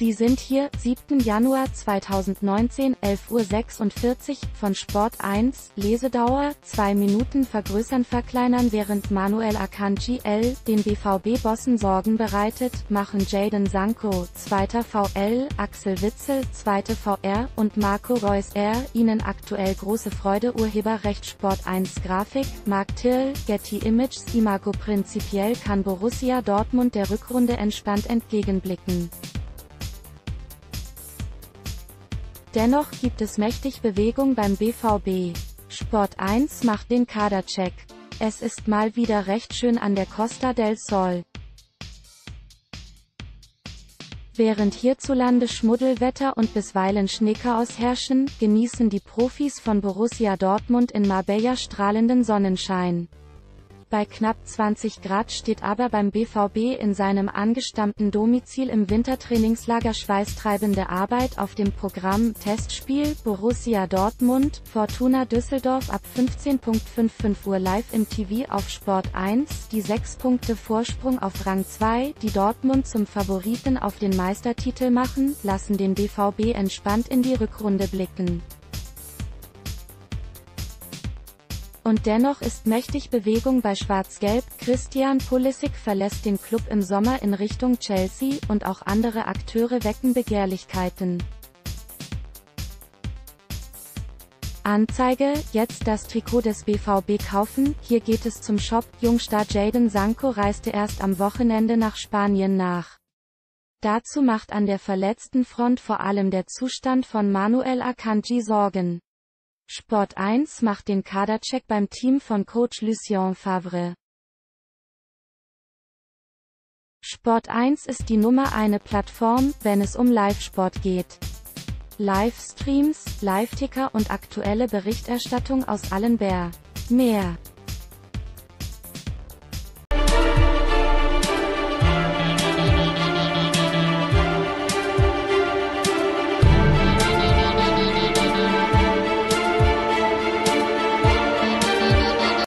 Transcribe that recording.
Sie sind hier, 7. Januar 2019, 11:46 Uhr, von Sport 1, Lesedauer, 2 Minuten vergrößern verkleinern. Während Manuel Akanji den BVB-Bossen Sorgen bereitet, machen Jadon Sancho, 2. VL, Axel Witsel, 2. VR, und Marco Reus ihnen aktuell große Freude. Urheberrecht Sport 1 Grafik, Mark Till, Getty Images. Imago. Prinzipiell kann Borussia Dortmund der Rückrunde entspannt entgegenblicken. Dennoch gibt es mächtig Bewegung beim BVB. Sport 1 macht den Kadercheck. Es ist mal wieder recht schön an der Costa del Sol. Während hierzulande Schmuddelwetter und bisweilen Schneechaos herrschen, genießen die Profis von Borussia Dortmund in Marbella strahlenden Sonnenschein. Bei knapp 20 Grad steht aber beim BVB in seinem angestammten Domizil im Wintertrainingslager schweißtreibende Arbeit auf dem Programm. Testspiel, Borussia Dortmund, Fortuna Düsseldorf ab 15:55 Uhr live im TV auf Sport 1. Die 6 Punkte Vorsprung auf Rang 2, die Dortmund zum Favoriten auf den Meistertitel machen, lassen den BVB entspannt in die Rückrunde blicken. Und dennoch ist mächtig Bewegung bei Schwarz-Gelb. Christian Pulisic verlässt den Klub im Sommer in Richtung Chelsea, und auch andere Akteure wecken Begehrlichkeiten. Anzeige: Jetzt das Trikot des BVB kaufen. Hier geht es zum Shop. Jungstar Jadon Sancho reiste erst am Wochenende nach Spanien nach. Dazu macht an der verletzten Front vor allem der Zustand von Manuel Akanji Sorgen. Sport 1 macht den Kadercheck beim Team von Coach Lucien Favre. Sport 1 ist die Nummer 1 Plattform, wenn es um Live-Sport geht. Livestreams, Live-Ticker und aktuelle Berichterstattung aus allen mehr.